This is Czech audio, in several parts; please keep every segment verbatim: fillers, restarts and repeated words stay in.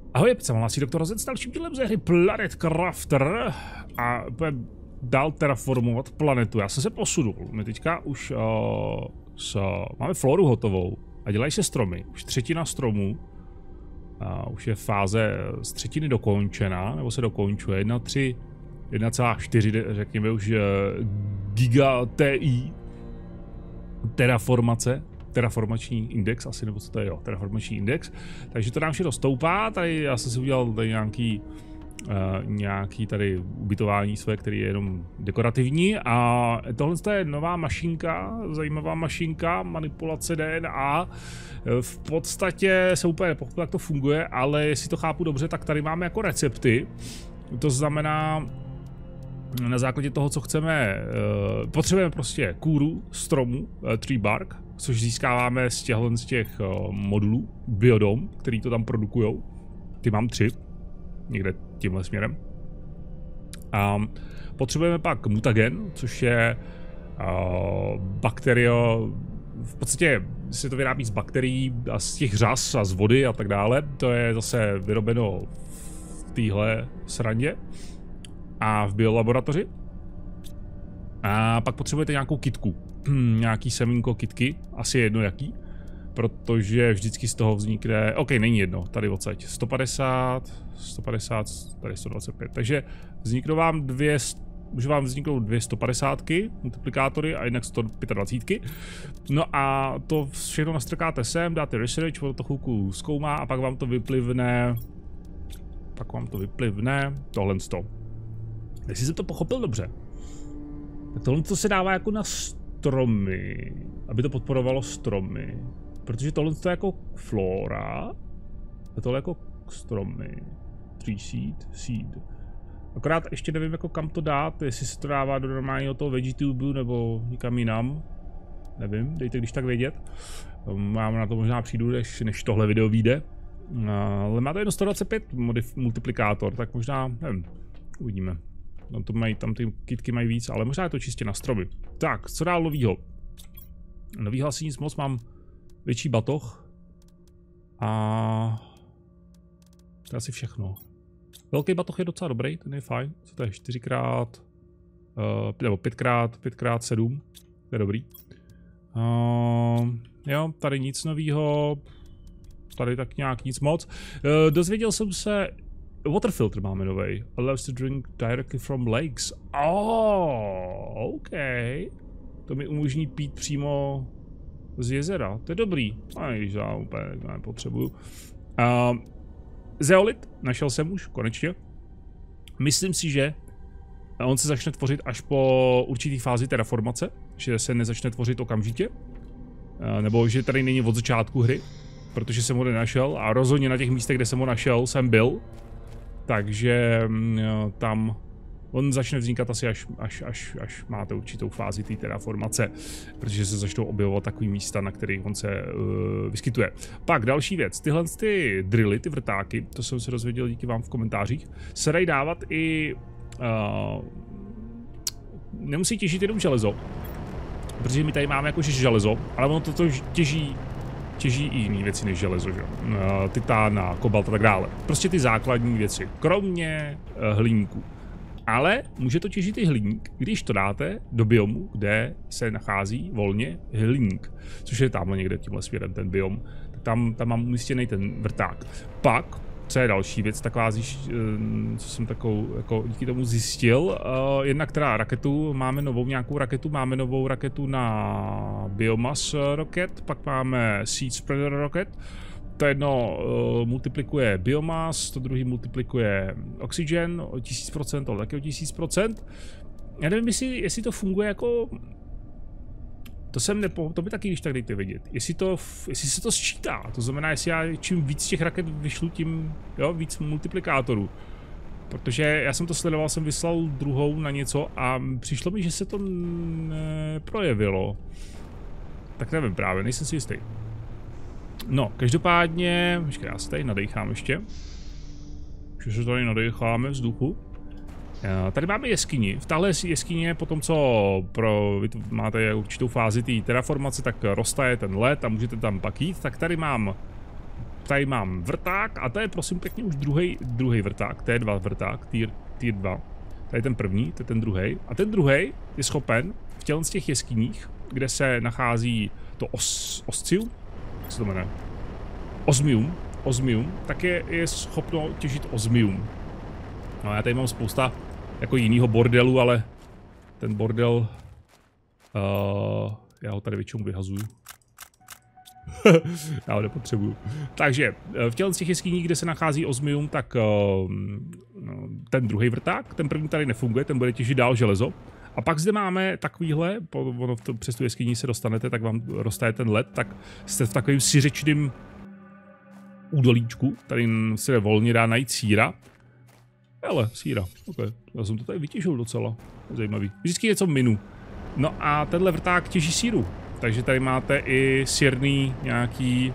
Ahoj, se vám hlásí doktor Rozec s dalším dílem ze hry Planet Crafter a budeme dál terraformovat planetu. Já jsem se posunul, my teďka už uh, s, máme floru hotovou a dělají se stromy, už třetina stromů, uh, už je fáze z třetiny dokončená, nebo se dokončuje, jedna celá čtyři, řekněme už uh, giga ti terraformace. Terraformační index, asi nebo co to je, jo, terraformační index, takže to nám všechno stoupá, tady já jsem si udělal tady nějaký, uh, nějaký tady ubytování své, který je jenom dekorativní a tohle je nová mašinka, zajímavá mašinka, manipulace D N A, v podstatě se úplně nepochopil, jak to funguje, ale jestli to chápu dobře, tak tady máme jako recepty, to znamená, na základě toho, co chceme, uh, potřebujeme prostě kůru, stromu, uh, tree bark, což získáváme z těchto z těch uh, modulů, biodom, který to tam produkujou. Ty mám tři, někde tímhle směrem. A potřebujeme pak mutagen, což je uh, bakterio, v podstatě se to vyrábí z bakterií a z těch řas a z vody a tak dále. To je zase vyrobeno v téhle srandě a v biolaboratoři. A pak potřebujete nějakou kitku, nějaký semínko kitky, asi jedno jaký, protože vždycky z toho vznikne, ok, není jedno, tady odsaď, sto padesát, sto padesát, tady sto dvacet pět, takže vzniknou vám dvě, může vám vzniknout dvě sto padesátky, multiplikátory a jinak sto dvacet pět. No a to všechno nastrkáte sem, dáte research, to chvilku zkoumá a pak vám to vyplivne, pak vám to vyplivne, tohle sto. Jestli jsem to pochopil dobře, tak tohle to se dává jako na stromy, aby to podporovalo stromy. Protože tohle to je jako flora, a tohle jako stromy. Tree seed, seed. Akorát ještě nevím, jako kam to dát, jestli se to dává do normálního toho VeggieTube nebo někam jinam. Nevím, dejte když tak vědět. Mám na to možná přijdu, než, než tohle video vyjde. Ale má to jenom sto dvacet pět multiplikátor, tak možná, nevím, uvidíme. No to mají, tam ty kitky mají víc, ale možná je to čistě na stromy. Tak, co dál novýho? Novýho asi nic moc, mám větší batoh. A to je asi všechno. Velký batoh je docela dobrý, ten je fajn. Co to je? čtyřikrát, uh, nebo pětkrát, pětkrát sedm. To je dobrý. Uh, jo, tady nic novýho. Tady tak nějak nic moc. Uh, dozvěděl jsem se, water filter máme novej. Allows to drink directly from lakes. Oh, OK. To mi umožní pít přímo z jezera. To je dobrý. Aj, já úplně nepotřebuju. Uh, zeolit našel jsem už, konečně. Myslím si, že on se začne tvořit až po určitý fázi terraformace. Že se nezačne tvořit okamžitě. Uh, nebo že tady není od začátku hry. Protože jsem ho nenašel a rozhodně na těch místech, kde jsem ho našel, jsem byl. Takže jo, tam on začne vznikat asi až, až, až, až máte určitou fázi té terraformace, protože se začnou objevovat takový místa, na kterých on se uh, vyskytuje. Pak další věc, tyhle ty drily, ty vrtáky, to jsem se dozvěděl díky vám v komentářích, se dají dávat i, uh, nemusí těžit jenom železo, protože my tady máme jakože železo, ale ono toto těží těží i jiné věci než železo, že? Uh, titán, kobalt a tak dále. Prostě ty základní věci, kromě uh, hliníku. Ale může to těžit i hliník, když to dáte do biomu, kde se nachází volně hliník. Což je tamhle někde tímhle směrem ten biom. Tak tam, tam mám umístěný ten vrták. Pak, co je další věc, taková, co jsem takovou, jako díky tomu zjistil, uh, jednak teda raketu, máme novou nějakou raketu, máme novou raketu na Biomass rocket, pak máme Seed Spreader rocket, to jedno uh, multiplikuje biomass, to druhý multiplikuje oxygen o tisíc procent, to taky o tisíc procent. Já nevím, jestli, jestli to funguje jako, to jsem nepo, to by taky když tak dejte vědět, jestli, to, jestli se to sčítá, to znamená, jestli já čím víc těch raket vyšlu, tím jo, víc multiplikátorů. Protože já jsem to sledoval, jsem vyslal druhou na něco a přišlo mi, že se to neprojevilo. Tak nevím právě, nejsem si jistý. No, každopádně, počkej, já se tady nadechám ještě. Že se tady nadecháme vzduchu. Tady máme jeskyni. V téhle jeskyni potom, co pro, vy máte určitou fázi té terraformace, tak roztaje ten led a můžete tam pak jít. Tak tady mám tady mám vrták a to je prosím pěkně už druhý druhý vrták, T dva vrták, tier, tier dva. Tady ten první, to je ten druhý. A ten druhý je schopen v těle z těch jeskyních, kde se nachází to os, oscium, jak se to jmenuje? Osmium, osmium, tak je, je schopno těžit osmium. No já tady mám spousta jako jinýho bordelu, ale ten bordel, uh, já ho tady většinou vyhazuju. Já ho nepotřebuju. Takže v těle z těch jeskyní, kde se nachází osmium, tak uh, ten druhý vrták, ten první tady nefunguje, ten bude těžit dál železo. A pak zde máme takovýhle, po, ono to, přes tu jeskyní se dostanete, tak vám roste ten led, tak jste v takovým syřečným údolíčku, tady se volně dá najít síra. Hele, síra, ok, já jsem to tady vytěžil docela, zajímavý. Vždycky něco minu. No a tenhle vrták těží síru. Takže tady máte i sírný nějaký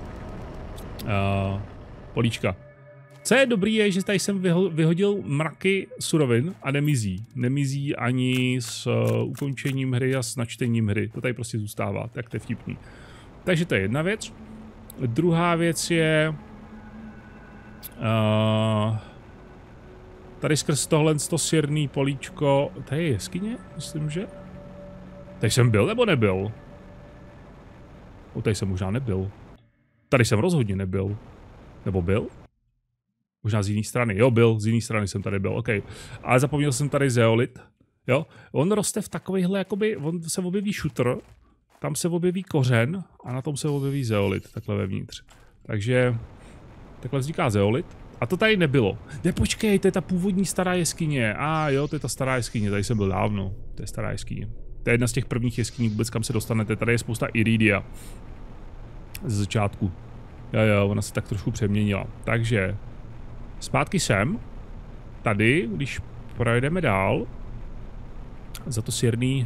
uh, políčka. Co je dobrý je, že tady jsem vyho vyhodil mraky surovin a nemizí. Nemizí ani s uh, ukončením hry a s načtením hry. To tady prostě zůstává, tak to je vtipný. Takže to je jedna věc. Druhá věc je... Uh, tady skrz tohle to sírný políčko... Tady je jeskyně, myslím, že? Tady jsem byl nebo nebyl? O, tady jsem možná nebyl. Tady jsem rozhodně nebyl. Nebo byl? Možná z jiné strany. Jo, byl, z jiné strany jsem tady byl, ok. Ale zapomněl jsem tady zeolit. Jo, on roste v takovejhle, jakoby, on se objeví šutr, tam se objeví kořen a na tom se objeví zeolit, takhle vevnitř. Takže takhle vzniká zeolit. A to tady nebylo. Ne, počkej, to je ta původní stará jeskyně. A ah, jo, to je ta stará jeskyně, tady jsem byl dávno. To je stará jeskyně. To je jedna z těch prvních jeskyní vůbec, kam se dostanete. Tady je spousta iridia. Z začátku. Jo, jo, ona se tak trošku přeměnila. Takže zpátky sem. Tady, když projedeme dál, za to sírný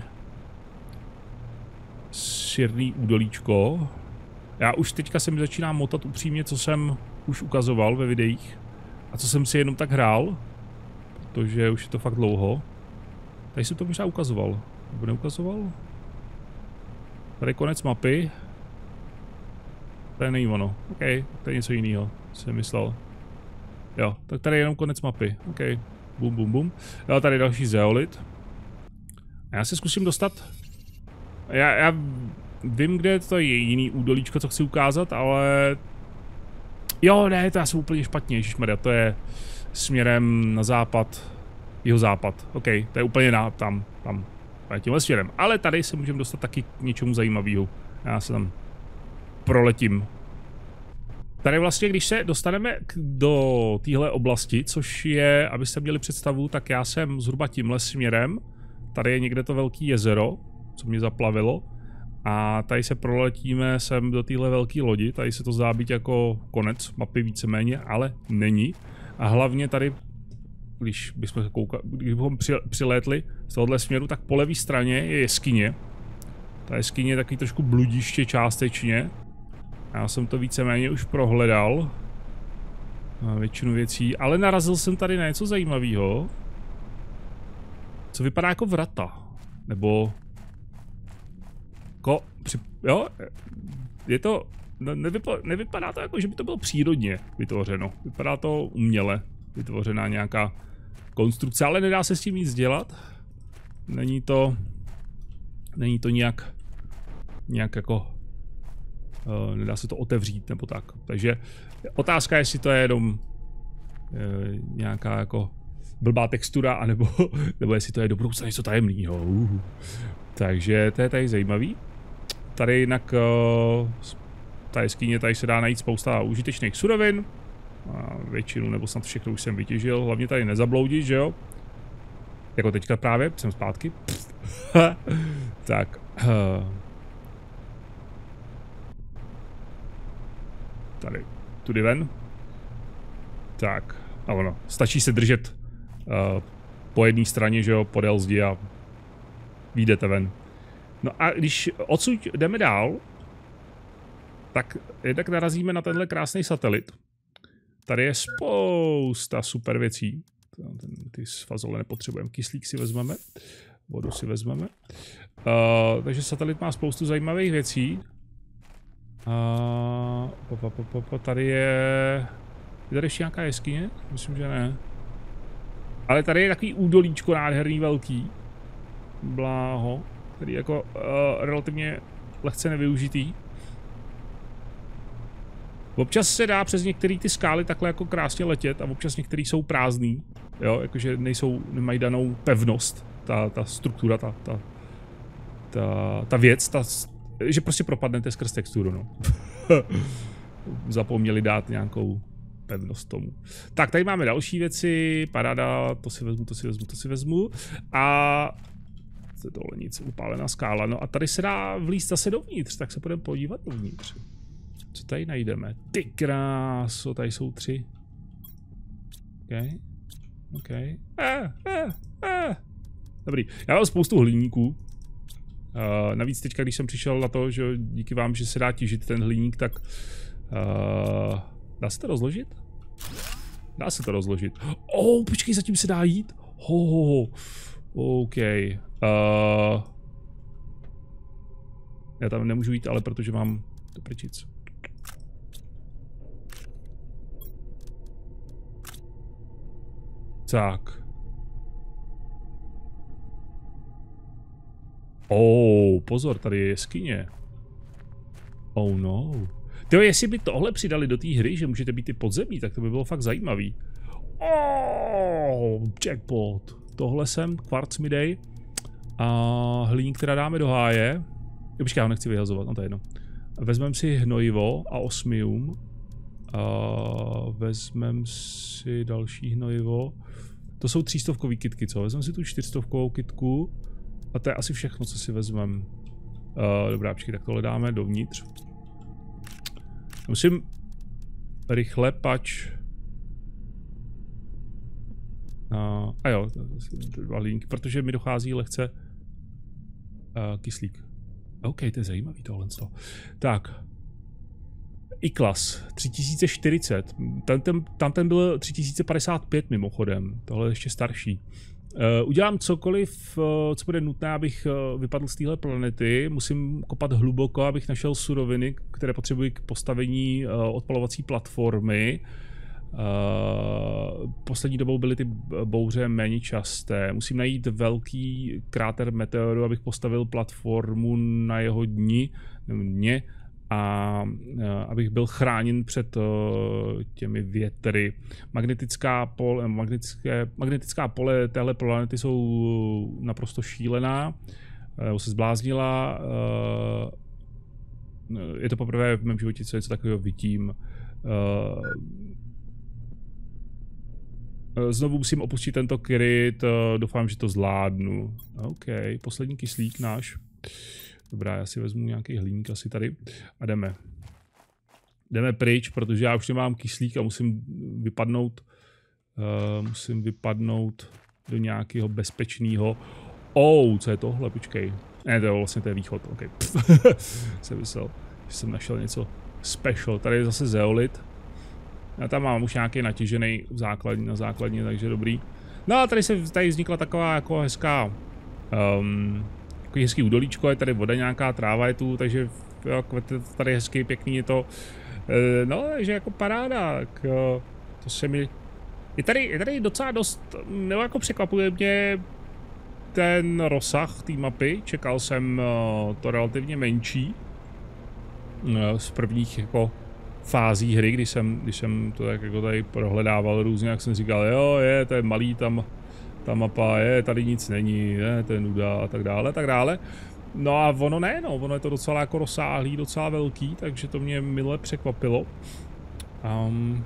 sírný údolíčko. Já už teďka se mi začínám motat upřímně, co jsem už ukazoval ve videích. A co jsem si jenom tak hrál. Protože už je to fakt dlouho. Tady jsem to možná ukazoval. Nebo neukazoval? Tady konec mapy. Tady není ono. OK, to je něco jiného, jsem myslel. Jo, tak tady je jenom konec mapy. OK, bum, bum, bum. Jo, tady je další zeolit. Já se zkusím dostat. Já, já vím, kde to je jiný údolíčko, co chci ukázat, ale... Jo, ne, to já jsem úplně špatně, ježišmarja, to je směrem na západ, jihozápad. OK, to je úplně na, tam, tam, tímhle směrem. Ale tady se můžeme dostat taky k něčemu zajímavému. Já se tam proletím. Tady vlastně, když se dostaneme do téhle oblasti, což je, abyste měli představu, tak já jsem zhruba tímhle směrem. Tady je někde to velké jezero, co mě zaplavilo. A tady se proletíme sem do téhle velké lodi. Tady se to zdá být jako konec mapy víceméně, ale není. A hlavně tady, když bychom koukali, když bychom přilétli z tohohle směru, tak po levé straně je jeskyně. Ta jeskyně je takový trošku bludiště částečně. Já jsem to víceméně už prohledal. Většinu věcí, ale narazil jsem tady na něco zajímavého. Co vypadá jako vrata. Nebo... Ko... Při... Jo? Je to... Nevypadá, nevypadá to jako, že by to bylo přírodně vytvořeno. Vypadá to uměle vytvořená nějaká konstrukce, ale nedá se s tím nic dělat. Není to... Není to nějak... Nějak jako... Uh, nedá se to otevřít nebo tak. Takže otázka je, jestli to je jenom uh, nějaká jako blbá textura, anebo, nebo jestli to je do budoucna něco tajemného. Uh. Takže to je tady zajímavý. Tady jinak uh, ta jeskyně, tady se dá najít spousta užitečných surovin. A většinu, nebo snad všechno už jsem vytěžil. Hlavně tady nezabloudit, že jo? Jako teďka právě, jsem zpátky. Tak. Uh. Tady, tudy ven. Tak, a ono, stačí se držet uh, po jedné straně, že jo, podél zdi a vyjdete ven. No a když odsud jdeme dál, tak jednak narazíme na tenhle krásný satelit. Tady je spousta super věcí. Ty fazole nepotřebujeme, kyslík si vezmeme, vodu si vezmeme. Uh, takže satelit má spoustu zajímavých věcí. A po, po, po, po, po, tady je... Je tady ještě nějaká jeskyně? Myslím, že ne. Ale tady je takový údolíčko nádherný velký. Bláho. Který je jako uh, relativně lehce nevyužitý. Občas se dá přes některé ty skály takhle jako krásně letět a občas některý jsou prázdný. Jo, jakože nejsou, nemají danou pevnost. Ta, ta struktura, ta, ta, ta, ta věc, ta, že prostě propadnete skrz texturu, no. Zapomněli dát nějakou pevnost tomu. Tak, tady máme další věci, paráda, to si vezmu, to si vezmu, to si vezmu. A to je tohle nic, upálená skála, no a tady se dá vlízt zase dovnitř, tak se půjdeme podívat dovnitř. Co tady najdeme? Ty kráso, tady jsou tři. OK, OK. Eh, eh, eh. Dobrý, já mám spoustu hliníků. Uh, navíc teďka, když jsem přišel na to, že díky vám, že se dá těžit ten hliník, tak uh, dá se to rozložit? Dá se to rozložit. Oh, počkej, zatím se dá jít? Ho, ho, ho. OK. Uh, já tam nemůžu jít, ale protože mám to prčic. Tak. Oh, pozor, tady je jeskyně. Oh no. Tyjo, jestli by tohle přidali do té hry, že můžete být i podzemí, tak to by bylo fakt zajímavý. Oh, jackpot. Tohle jsem, kvarc mi dej. A hliník, která dáme do háje. Jo, počkej, já ho nechci vyhazovat, no to je jedno. Vezmeme si hnojivo a osmium. A vezmeme si další hnojivo. To jsou třístovkový kitky, co? Vezmeme si tu čtyřstovkovou kitku. A to je asi všechno, co si vezmeme. Uh, dobrá, počkej, tak tohle dáme dovnitř. Musím rychle, pač. Uh, a jo, dva linky, protože mi dochází lehce uh, kyslík. OK, to je zajímavý tohle. Tak. I-klas tři tisíce čtyřicet. Tam ten, tam ten byl tři tisíce padesát pět mimochodem. Tohle je ještě starší. Uh, udělám cokoliv, uh, co bude nutné, abych uh, vypadl z téhle planety. Musím kopat hluboko, abych našel suroviny, které potřebuji k postavení uh, odpalovací platformy. Uh, poslední dobou byly ty bouře méně časté. Musím najít velký kráter meteoru, abych postavil platformu na jeho dni, dně, a uh, abych byl chráněn před uh, těmi větry. Magnetická pole, magnetické, magnetická pole téhle planety jsou naprosto šílená. Uh, se zbláznila. Uh, je to poprvé v mém životě, co něco takového vidím. Uh, Znovu musím opustit tento kryt, doufám, že to zvládnu. OK, poslední kyslík náš. Dobrá, já si vezmu nějaký hliník asi tady a jdeme. Jdeme pryč, protože já už nemám kyslík a musím vypadnout, uh, musím vypadnout do nějakého bezpečného. Oh, co je tohle, počkej. Ne, to je vlastně to je východ, OK. Jsem myslel, že jsem našel něco special. Tady je zase zeolit. Já tam mám už nějaký natěžený základní, na základně, takže dobrý. No a tady se tady vznikla taková jako hezká, um, takový hezký údolíčko, je tady voda, nějaká tráva je tu, takže jo, tady hezký, pěkný je to. E, no, takže jako paráda, tak, to se mi... Je tady, je tady docela dost, nebo jako překvapuje mě ten rozsah té mapy, čekal jsem uh, to relativně menší. Uh, z prvních jako fází hry, když jsem, když jsem to tak jako tady prohledával různě, jak jsem říkal, jo, je, to je malý tam, ta mapa, je, tady nic není, je, to je nuda a tak dále, tak dále. No a ono ne, no, ono je to docela jako rozsáhlý, docela velký, takže to mě mile překvapilo. Um,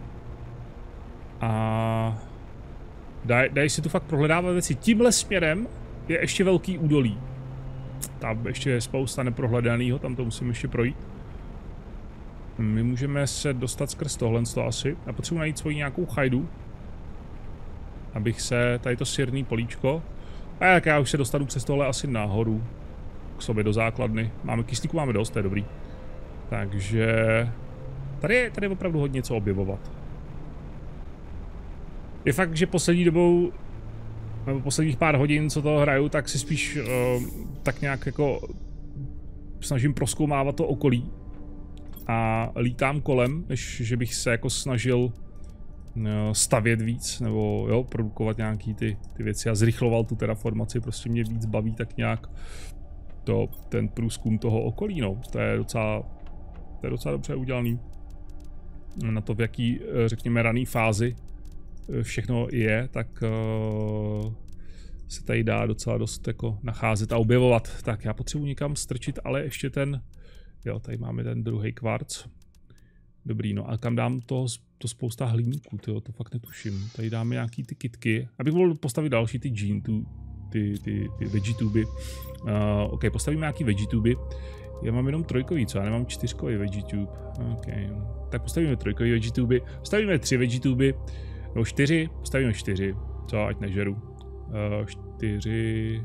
a daj, daj si tu fakt prohledávat věci. Tímhle směrem je ještě velký údolí. Tam ještě je spousta neprohledaného, tam to musím ještě projít. My můžeme se dostat skrz tohle asi. A potřebuji najít svoji nějakou chajdu. Abych se, tady to sirný políčko. A jak já už se dostanu přes tohle asi nahoru. K sobě do základny. Máme kyslíku, máme dost, to je dobrý. Takže tady je, tady je opravdu hodně co objevovat. Je fakt, že poslední dobou, nebo posledních pár hodin, co to hraju, tak si spíš uh, tak nějak jako snažím prozkoumávat to okolí. a lítám kolem, než že bych se jako snažil stavět víc, nebo jo, produkovat nějaký ty, ty věci a zrychloval tu terraformaci, prostě mě víc baví tak nějak to, ten průzkum toho okolí, no, to je docela, to je docela dobře udělaný. Na to, v jaký, řekněme, raný fázi všechno je, tak uh, se tady dá docela dost jako nacházet a objevovat. Tak já potřebuji někam strčit, ale ještě ten, jo, tady máme ten druhý kvarc. Dobrý, no a kam dám to, to spousta hliníků, tyjo, to fakt netuším. Tady dáme nějaký ty kitky, abych mohl postavit další ty gene, tu, ty, ty, ty veggie-tuby. Uh, ok, postavíme nějaký veggie-tuby. Já mám jenom trojkový, co? Já nemám čtyřkový veggie-tube. Ok, tak postavíme trojkový veggie-tuby. Postavíme tři veggie-tuby, no čtyři, postavíme čtyři, co, ať nežeru. Uh, čtyři...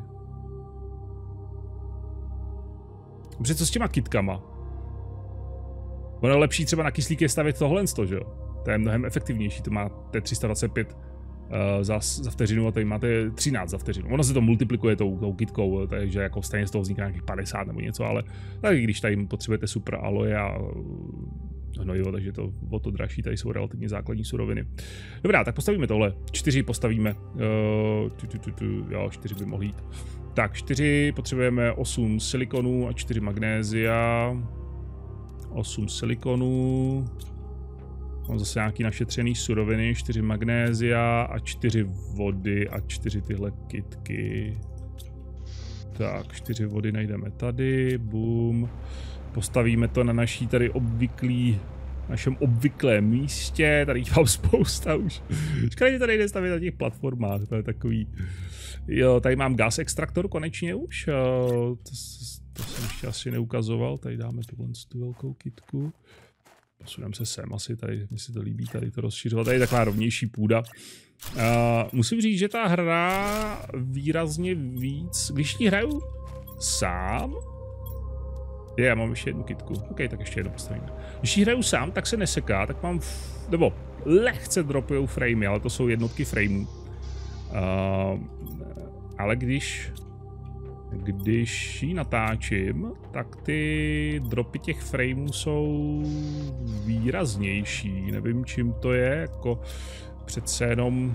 Dobře, co s těma kitkama? Ono je lepší třeba na kyslík je stavět tohle, že jo? To je mnohem efektivnější, to máte tři sta dvacet pět uh, za, za vteřinu a tady máte třináct za vteřinu. Ono se to multiplikuje tou, tou kitkou, takže jako stejně z toho vzniká nějakých padesát nebo něco, ale tak když tady potřebujete super aloe a hnojivo, takže to o to dražší, tady jsou relativně základní suroviny. Dobrá, tak postavíme tohle, čtyři postavíme, uh, tu, tu, tu, tu, jo, čtyři by mohly jít. Tak čtyři, potřebujeme osm silikonů a čtyři magnézia. osm silikonů. Mám zase nějaký našetřený suroviny, čtyři magnézia a čtyři vody a čtyři tyhle kitky. Tak, čtyři vody najdeme tady, boom. Postavíme to na naší tady obvyklý, našem obvyklém místě, tady jich mám spousta už. Škoda, že to nejde stavit na těch platformách, to je takový. Jo, tady mám gas extraktor konečně už, to, to jsem ještě asi neukazoval, tady dáme tuhle tu velkou kitku. Posuneme se sem asi, tady mi se to líbí, tady to rozšiřovat, tady je taková rovnější půda. Uh, musím říct, že ta hra výrazně víc, když ji hraju sám, je, já mám ještě jednu kitku, ok, tak ještě jednu postavíme. Když ji hraju sám, tak se neseká, tak mám, nebo lehce dropujou framey, ale to jsou jednotky frameů. Uh, ale když, když ji natáčím, tak ty dropy těch frameů jsou výraznější, nevím čím to je, jako přece jenom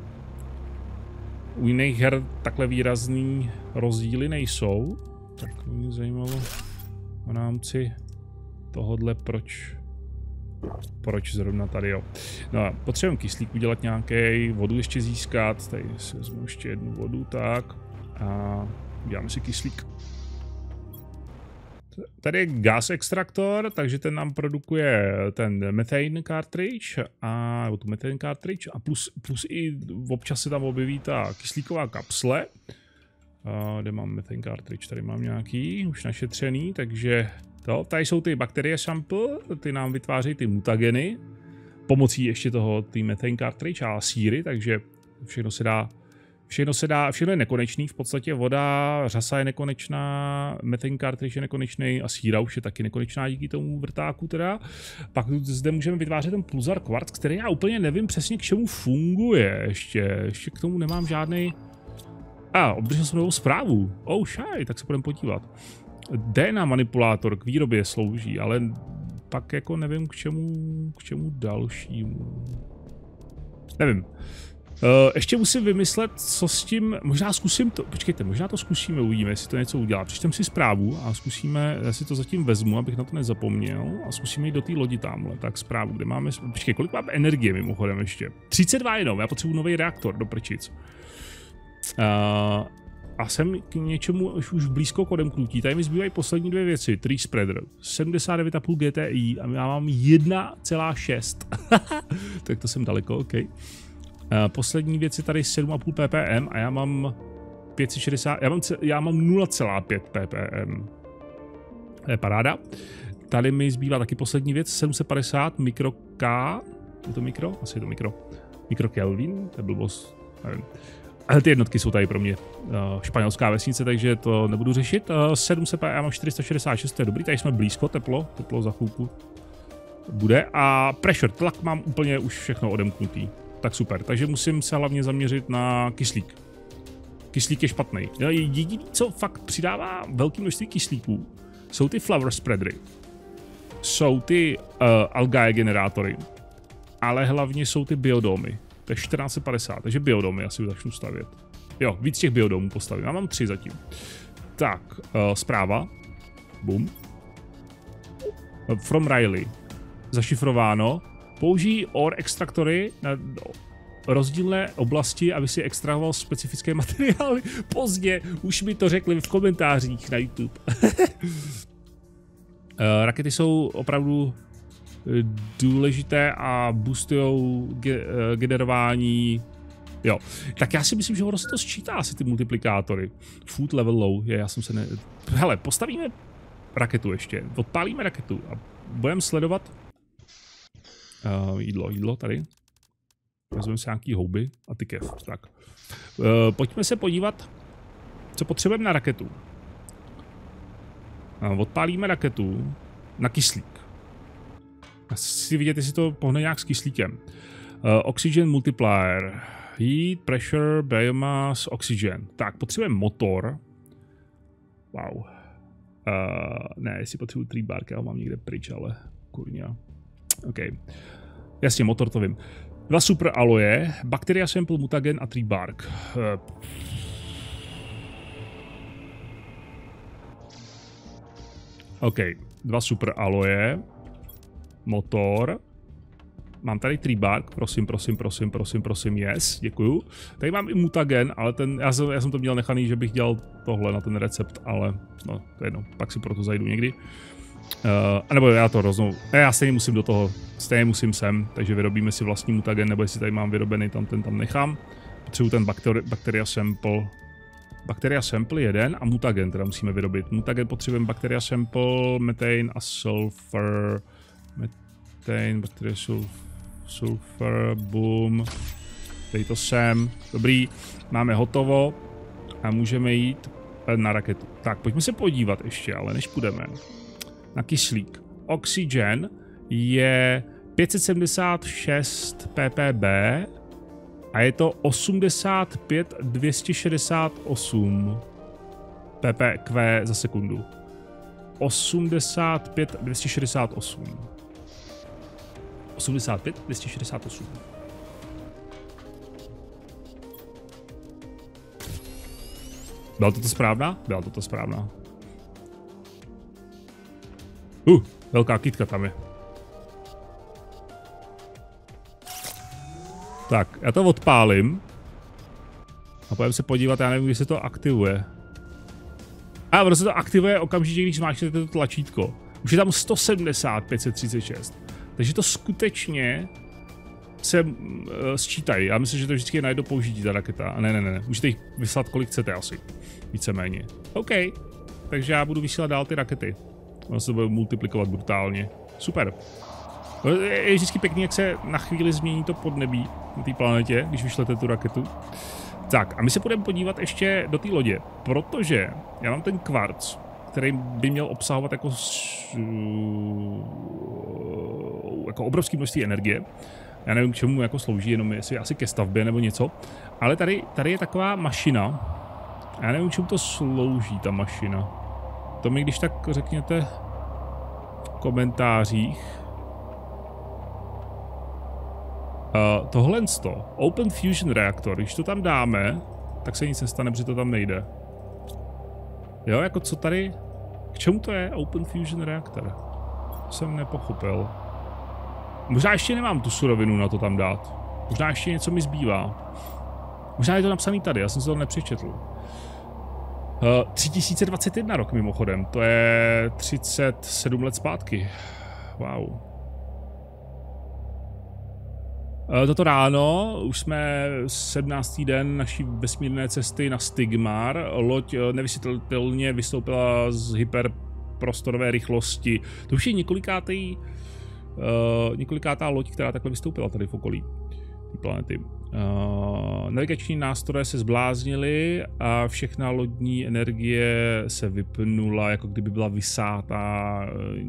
u jiných her takhle výrazný rozdíly nejsou, tak mě zajímalo v rámci tohodle proč, proč zrovna tady, jo. No a potřebujeme kyslík udělat nějaký, vodu ještě získat, tady si vezmu ještě jednu vodu, tak a uděláme si kyslík. Tady je gas extraktor, takže ten nám produkuje ten methane cartridge a nebo tu methane cartridge a plus, plus i občas se tam objeví ta kyslíková kapsle. A kde mám methane cartridge? Tady mám nějaký už našetřený, takže to, tady jsou ty bakterie sample, ty nám vytvářejí ty mutageny pomocí ještě toho ty methane cartridge a síry, takže všechno se dá Všechno se dá, všechno je nekonečný, v podstatě voda, řasa je nekonečná, methane cartridge je nekonečný a síra už je taky nekonečná díky tomu vrtáku teda. Pak zde můžeme vytvářet ten pulsar kvarc, který já úplně nevím přesně k čemu funguje ještě, ještě k tomu nemám žádný. A, obdržel jsem novou zprávu, oh šaj, tak se budeme podívat. D N A manipulátor k výrobě slouží, ale pak jako nevím k čemu, k čemu dalšímu. Nevím. Uh, ještě musím vymyslet, co s tím, možná zkusím to, počkejte, možná to zkusíme, uvidíme, jestli to něco udělá. Přečtem si zprávu a zkusíme, já si to zatím vezmu, abych na to nezapomněl a zkusíme jít do té lodi tamhle, tak zprávu, kde máme, počkej, kolik máme energie mimochodem ještě? třicet dva jenom, já potřebuji nový reaktor do prčic. Uh, a jsem k něčemu už, už blízko k odemknutí, tady mi zbývají poslední dvě věci, Tree Spreader, sedmdesát devět a půl G T I a já mám jedna celá šest, tak to jsem daleko, ok. Uh, poslední věc je tady sedm a půl ppm a já mám pět set šedesát, já mám, já mám nula celá pět ppm. To je paráda. Tady mi zbývá taky poslední věc, sedm set padesát mikro K. Je to mikro? Asi je to mikro. Mikro Kelvin, to je blbost, nevím. Ale ty jednotky jsou tady pro mě uh, španělská vesnice, takže to nebudu řešit. Uh, sedm set ppm, já mám čtyři sta šedesát šest, to je dobrý, tady jsme blízko, teplo, teplo za chvilku bude. A pressure, tlak mám úplně už všechno odemknutý. Tak super, takže musím se hlavně zaměřit na kyslík. Kyslík je špatný. Jediné, co fakt přidává velké množství kyslíků, jsou ty flower spreadery. jsou ty uh, Algae generátory, ale hlavně jsou ty biodomy. To je čtrnáct set padesát, takže biodomy asi začnu stavět. Jo, víc těch biodomů postavím, já mám tři zatím. Tak, uh, zpráva. Boom. From Riley. Zašifrováno. Použij ore extraktory na rozdílné oblasti, aby si extrahoval specifické materiály. Pozdě, už mi to řekli v komentářích na YouTube. Rakety jsou opravdu důležité a boostujou ge generování. Jo, tak já si myslím, že ono se to sčítá asi ty multiplikátory. Food level low, je, já jsem se ne... Hele, postavíme raketu ještě, odpálíme raketu a budeme sledovat uh, jídlo, jídlo tady. Vezmeme si nějaký houby a ty kev, tak. Uh, pojďme se podívat, co potřebujeme na raketu. Uh, odpálíme raketu na kyslík. Chci vidět, jestli to pohne nějak s kyslíkem. Uh, oxygen multiplier. Heat, pressure, biomass, oxygen. Tak, potřebujeme motor. Wow. Uh, ne, jestli potřebuji tree bark, já ho mám někde pryč, ale kurňa. OK. Jasně, motor to vím. Dva super aloje, bacteria sample, mutagen a tree bark. Uh. OK, dva super aloje. Motor. Mám tady tree bark, prosím, prosím, prosím, prosím, prosím, yes, děkuju. Tady mám i mutagen, ale ten, já jsem, já jsem to měl nechaný, že bych dělal tohle na ten recept, ale no, to je jedno, pak si proto zajdu někdy. Uh, anebo já to roznou, já stejně musím do toho, stejně musím sem, takže vyrobíme si vlastní mutagen, nebo jestli tady mám vyrobený, tam ten tam nechám. Potřebuji ten bakteri bacteria sample, bacteria sample jeden a mutagen teda musíme vyrobit. Mutagen potřebujeme bacteria sample, methane a sulfur, methane, bacteria sulfur. Sulfur, boom. Dej to sem. Dobrý, máme hotovo a můžeme jít na raketu. Tak, pojďme se podívat ještě, ale než půjdeme. Na kyslík. Oxygen je pět set sedmdesát šest ppb a je to osmdesát pět dvě stě šedesát osm ppq za sekundu. osmdesát pět dvě stě šedesát osm. osmdesát pět dvě stě šedesát osm. Byla toto správná? Byla toto správná. Uh, velká kytka tam je. Tak, já to odpálím. A pojďme se podívat, já nevím, kdy se to aktivuje. A ono se to aktivuje okamžitě, když zmáčknete to tlačítko. Už je tam sto sedmdesát pět set třicet šest. Takže to skutečně se uh, sčítají. Já myslím, že to vždycky je na jedno použití ta raketa. A ne, ne, ne, můžete jich vyslat kolik chcete asi. Víceméně. OK. Takže já budu vysílat dál ty rakety. Ono se bude multiplikovat brutálně. Super. Je vždycky pěkný, jak se na chvíli změní to podnebí na té planetě, když vyšlete tu raketu. Tak a my se budeme podívat ještě do té lodě, protože já mám ten kvarc, který by měl obsahovat jako, jako obrovské množství energie. Já nevím, k čemu jako slouží, jenom jestli asi ke stavbě nebo něco. Ale tady, tady je taková mašina. Já nevím, k čemu to slouží, ta mašina. To mi když tak řekněte v komentářích. Uh, tohle to, Open Fusion Reactor, když to tam dáme, tak se nic nestane, protože to tam nejde. Jo, jako co tady, k čemu to je Open Fusion Reactor? To jsem nepochopil. Možná ještě nemám tu surovinu na to tam dát. Možná ještě něco mi zbývá. Možná je to napsaný tady, já jsem se to nepřečetl. Uh, tři tisíce dvacet jedna rok mimochodem, to je třicet sedm let zpátky. Wow. Toto ráno už jsme sedmnáctý den naší vesmírné cesty na Stigmar. Loď nevysvětlitelně vystoupila z hyperprostorové rychlosti. To už je několikátý, uh, několikátá loď, která takhle vystoupila tady v okolí té planety. Uh, navigační nástroje se zbláznily a všechna lodní energie se vypnula, jako kdyby byla vysátá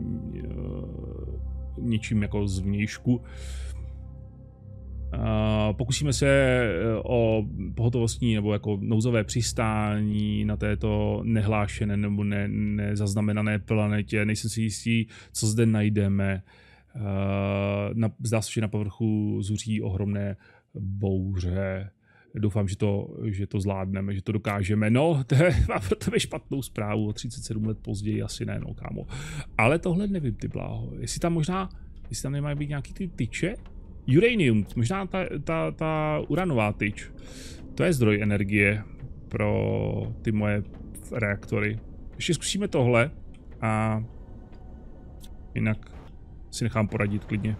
uh, něčím jako zvnějšku. Uh, pokusíme se o pohotovostní nebo jako nouzové přistání na této nehlášené nebo ne, nezaznamenané planetě. Nejsem si jistý, co zde najdeme. Na, zdá se, že na povrchu zuří ohromné bouře. Doufám, že to, že to zvládneme, že to dokážeme. No, to je, mám pro tebe špatnou zprávu, o třicet sedm let později asi ne, no kámo. Ale tohle nevím, ty bláho. Jestli tam možná, jestli tam nemají být nějaký ty tyče? Uranium, možná ta, ta, ta uranová tyč. To je zdroj energie pro ty moje reaktory. Ještě zkusíme tohle a jinak si nechám poradit klidně.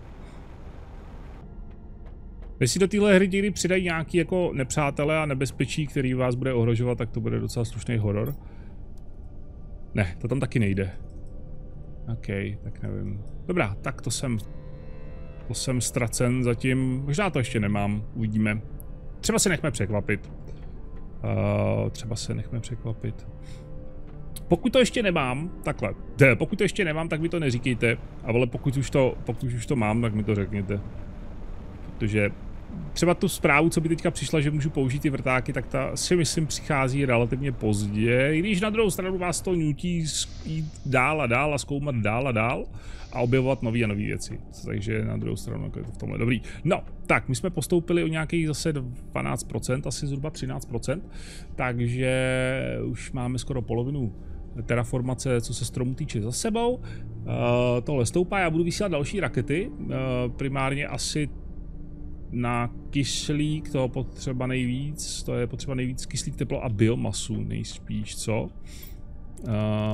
Jestli do téhle hry někdy přidají nějaký jako nepřátelé a nebezpečí, který vás bude ohrožovat, tak to bude docela slušný horor. Ne, to tam taky nejde. OK, tak nevím. Dobrá, tak to jsem... To jsem ztracen zatím. Možná to ještě nemám, uvidíme. Třeba se nechme překvapit. Uh, třeba se nechme překvapit. Pokud to ještě nemám, takhle. De, pokud to ještě nemám, tak mi to neříkejte. Ale pokud už to, pokud už to mám, tak mi to řekněte. Protože třeba tu zprávu, co by teďka přišla, že můžu použít ty vrtáky, tak ta si myslím přichází relativně pozdě. I když na druhou stranu vás to nutí jít dál a dál a zkoumat dál a dál a objevovat nové a nové věci. Takže na druhou stranu jako je to v tomhle dobrý. No, tak my jsme postoupili o nějakých zase dvanáct procent, asi zhruba třináct procent. Takže už máme skoro polovinu terraformace, co se stromu týče, za sebou. Uh, tohle stoupá, já budu vysílat další rakety. Uh, primárně asi na kyslík, toho potřeba nejvíc, to je potřeba nejvíc kyslík, teplo a biomasu nejspíš, co? Uh,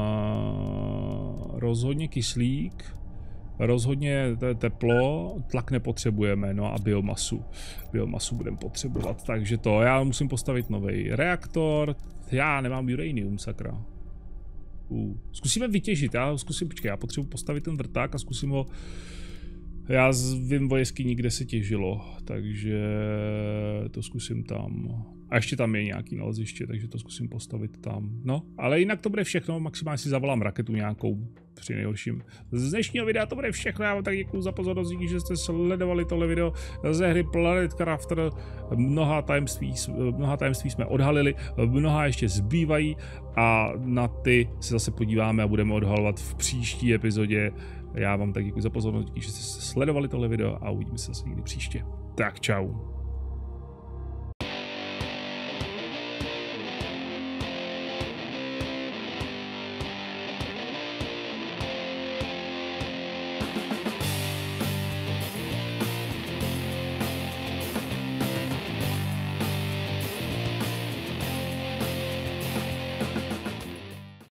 rozhodně kyslík, rozhodně teplo, tlak nepotřebujeme, no a biomasu. Biomasu budeme potřebovat, takže to, já musím postavit nový reaktor, já nemám uranium, sakra. Uh, zkusíme vytěžit, já zkusím, počkej, já potřebuji postavit ten vrták a zkusím ho. Já vím o jeskyni, kde se těžilo, takže to zkusím tam. A ještě tam je nějaký naleziště, takže to zkusím postavit tam. No, ale jinak to bude všechno, maximálně si zavolám raketu nějakou, při nejhorším. Z dnešního videa to bude všechno, já vám tak děkuju za pozornost, díky, že jste sledovali tohle video ze hry Planet Crafter. Mnoha tajemství, mnoha tajemství jsme odhalili, mnoha ještě zbývají a na ty se zase podíváme a budeme odhalovat v příští epizodě. Já vám tak děkuji za pozornost, díky, že jste sledovali tohle video a uvidíme se zase někdy příště. Tak čau.